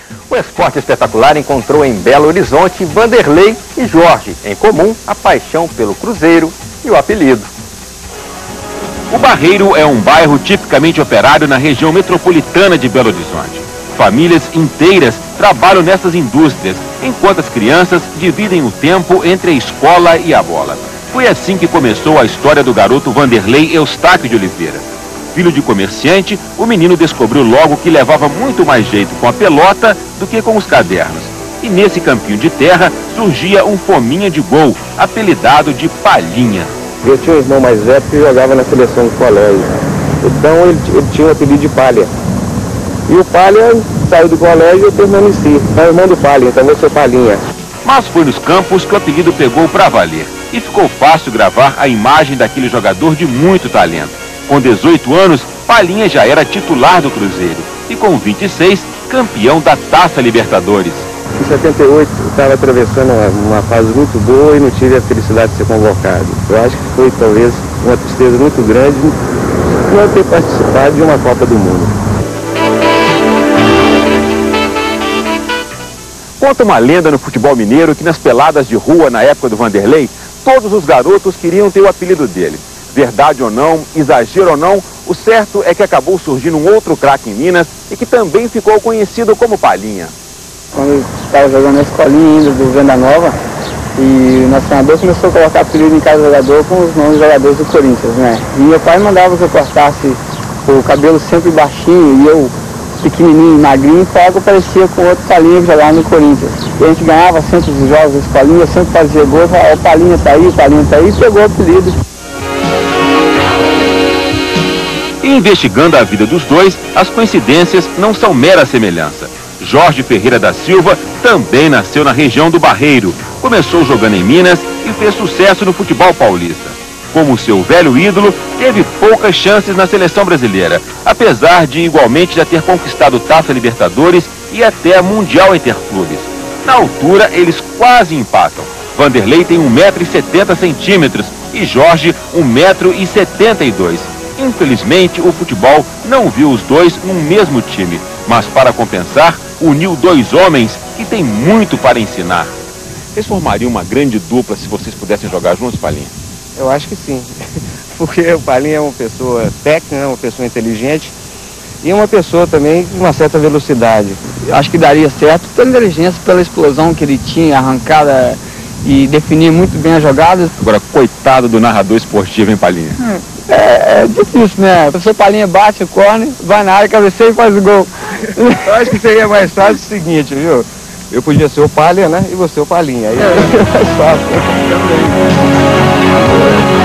O Esporte Espetacular encontrou em Belo Horizonte Vanderlei e Jorge, em comum a paixão pelo Cruzeiro e o apelido. O Barreiro é um bairro tipicamente operário na região metropolitana de Belo Horizonte. Famílias inteiras trabalham nessas indústrias, enquanto as crianças dividem o tempo entre a escola e a bola. Foi assim que começou a história do garoto Vanderlei Eustáquio de Oliveira. Filho de comerciante, o menino descobriu logo que levava muito mais jeito com a pelota do que com os cadernos. E nesse campinho de terra surgia um fominha de gol, apelidado de Palhinha. Eu tinha um irmão mais velho que jogava na seleção do colégio. Então ele tinha o apelido de Palha. E o Palha saiu do colégio e eu permaneci. É o irmão do Palha, então eu sou Palhinha. Mas foi nos campos que o apelido pegou pra valer. E ficou fácil gravar a imagem daquele jogador de muito talento. Com 18 anos, Palhinha já era titular do Cruzeiro. E com 26, campeão da Taça Libertadores. Em 78, eu estava atravessando uma fase muito boa e não tive a felicidade de ser convocado. Eu acho que foi, talvez, uma tristeza muito grande não ter participado de uma Copa do Mundo. Conta uma lenda no futebol mineiro que nas peladas de rua, na época do Vanderlei, todos os garotos queriam ter o apelido dele. Verdade ou não, exagero ou não, o certo é que acabou surgindo um outro craque em Minas e que também ficou conhecido como Palhinha. Quando eu estava jogando na escolinha ainda do Venda Nova, e o nosso treinador começou a colocar apelido em cada jogador com os nomes dos jogadores do Corinthians, né? E meu pai mandava que eu cortasse o cabelo sempre baixinho e eu pequenininho, magrinho, e falava que eu parecia com outro Palhinha que jogava no Corinthians. E a gente ganhava sempre os jogos da escolinha, eu sempre fazia gol, falava, o Palhinha tá aí, e pegou o apelido. Investigando a vida dos dois, as coincidências não são mera semelhança. Jorge Ferreira da Silva também nasceu na região do Barreiro, começou jogando em Minas e fez sucesso no futebol paulista. Como seu velho ídolo, teve poucas chances na seleção brasileira, apesar de igualmente já ter conquistado Taça Libertadores e até Mundial Interclubes. Na altura, eles quase empatam. Vanderlei tem 1,70 m e Jorge 1,72 m. Infelizmente, o futebol não viu os dois no mesmo time, mas para compensar, uniu dois homens que têm muito para ensinar. Vocês formariam uma grande dupla se vocês pudessem jogar juntos, Palhinha? Eu acho que sim, porque o Palhinha é uma pessoa técnica, uma pessoa inteligente e uma pessoa também de uma certa velocidade. Acho que daria certo pela inteligência, pela explosão que ele tinha, arrancada e definir muito bem as jogadas. Agora, coitado do narrador esportivo, hein, Palhinha? É difícil, né? O seu Palhinha bate o corner, vai na área, cabeceia e faz o gol. Eu acho que seria mais fácil o seguinte, viu? Eu podia ser o Palha, né? E você o Palhinha. Aí é mais fácil.